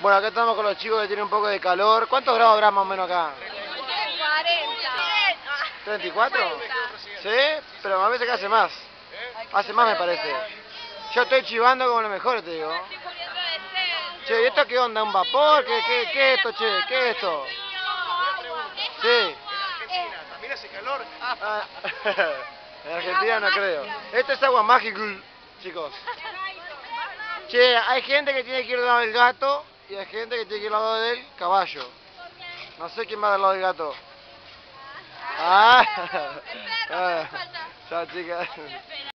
Bueno, acá estamos con los chicos que tienen un poco de calor. ¿Cuántos grados habrá más o menos acá? 40. ¿34? ¿Sí? Pero a veces que hace más. Hace más me parece. Yo estoy chivando como lo mejor, te digo. Estoy muriendo de sed. Che, ¿y esto qué onda? ¿Un vapor? ¿Qué es esto, che? ¿Qué es esto? Sí. Argentina, ¿también hace calor? Ah, en Argentina no creo. Esto es agua mágica, chicos. Che, hay gente que tiene que ir del lado del gato y hay gente que tiene que ir del lado del caballo. No sé quién va del lado del gato. Ah. El perro, me falta. Chao, chicas.